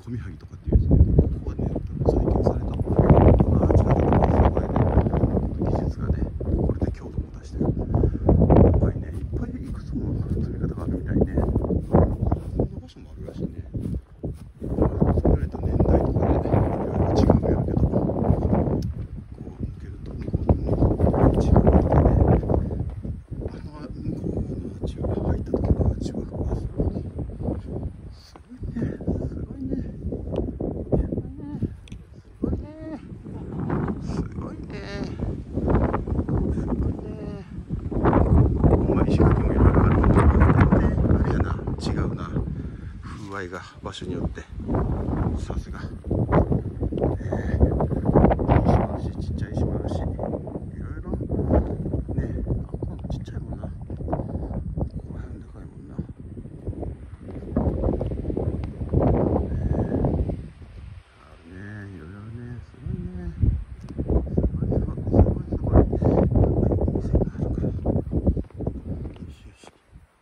富萩とかっていうやつね。ここはね再建されたもので、アーチが出てます。これね技術がねこれで強度も出してる。今回ねいっぱいいくつも積み方があるみたいね。こんな場所もあるらしいね。作られた年代とかで、ね、いろいろ違うんやるけど、こう抜けると向こうの違うとかね、向こうのアーチが入った時のアーチはすごいね、すごいね、すごいね、すごいね。ほんま石垣もいろいろあるけど、あれやな、違うな、風合いが場所によって。さすが、石もあるし、ちっちゃい石もあるし、いろいろね。あ、ここもちっちゃいもんな。ここら辺でかいもんな。あるね、いろいろね、すごいね。すごいすごいすごいすごい。店があるから。よしよし。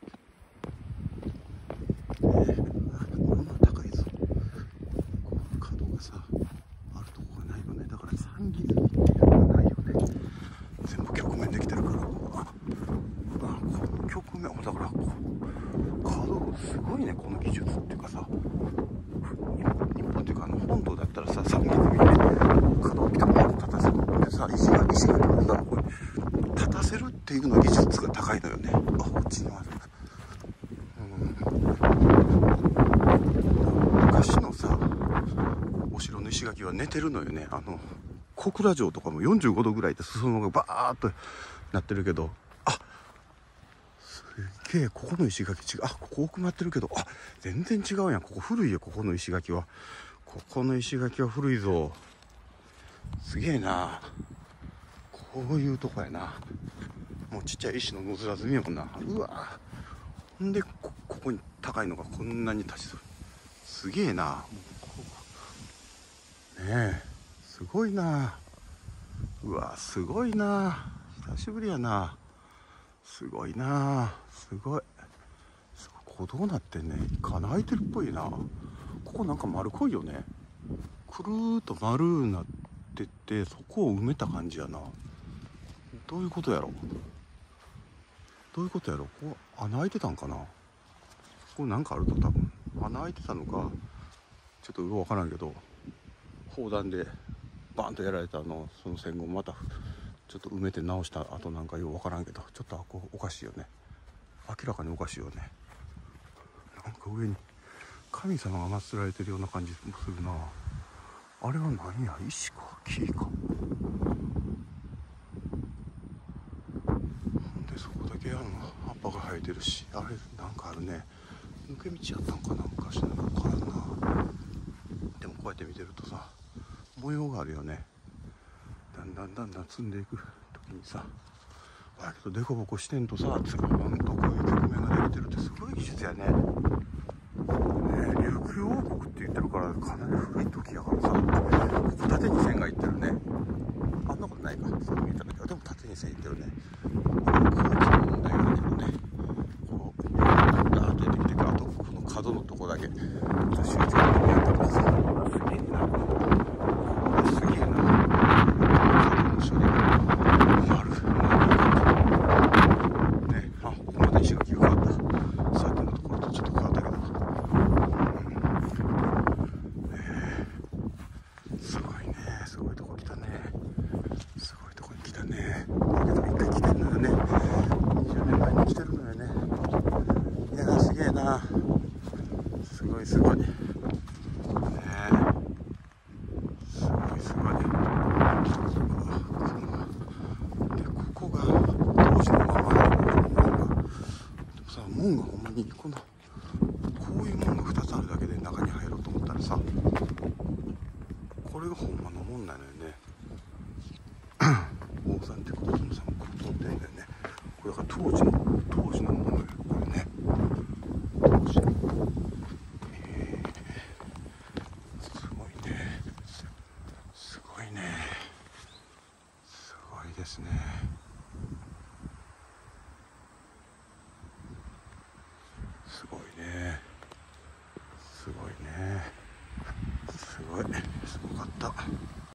これも高いぞ。この角がさ、あるとこがないよね。だから三切りっていうのがないよね。全部曲面できてるから。この曲面だから、角すごいね、この技術っていうかさ。日本っていうか本島だったらさ、三切りで角をピタッと立たせるってさ、石垣なんだろう、これ立たせるっていうの技術が高いのよね。あ、こっちにもある。昔のさお城の石垣は寝てるのよね。小倉城とかも45度ぐらいで裾野がバーっとなってるけど、あ、すげえ、ここの石垣違う。あ、ここ奥まってるけど、あ、全然違うやん。ここ古いよ、ここの石垣は。ここの石垣は古いぞ。すげえな。こういうとこやな。もうちっちゃい石の野面積みやもんな。うわ、ほんでここに高いのがこんなに立ちそう。すげえな。ねえ、すごいな。うわ、すごいな。久しぶりやな。すごいな。すごい。ここどうなってんね。穴開いてるっぽいな。ここなんか丸っこいよね。くるーっと丸なってて、そこを埋めた感じやな。どういうことやろ。どういうことやろ。ここ穴開いてたんかな。ここなんかあると多分穴開いてたのか、ちょっとよく分からんけど、砲弾でバーンとやられたその戦後またちょっと埋めて直した後なんかよう分からんけど、ちょっとおかしいよね。明らかにおかしいよね。なんか上に神様が祀られてるような感じもするな。あれは何や、石か木か。でそこだけ葉っぱが生えてるし、あれなんかあるね。抜け道やったんかな昔の。分からんな。でもこうやって見てるとさ、模様があるよね。だんだん積んでいく時にさ、だけどデコボコしてんとさ、ほんとこういう局面ができてるってすごい技術やね。琉球王国って言ってるからかなり古い時やからさ、ここ縦に線がいってるね。あんなことないか、そう見えたんだけど、でも縦に線いってるね。これ空気の問題があるけどね。こうガーッとやってきてから、あとこの角のとこだけ集中的にやったからさ、すげえな。これすげえな。角の処理が丸ね。あ、ここまで石垣が変わった。さっきのところとちょっと変わったけど、すごいね。すごいとこ来たね。すごいとこに来たね。だけど一回来てんのよね。20年前に来てるのよね。いやー、すげえな。すごいすごいね。すごいすごい。でここが当時のままやる門が、でもさ、門がほんまにこういう門が2つあるだけで中に入ろうと思ったらさ、これがほんまの門なのよね。大山ってこともさ、こう通ってんだよね。これだから当時のものよ、これね。当時のすごいね。すごいね。すごいですね。すごいね。すごいね。 ごいすごかった。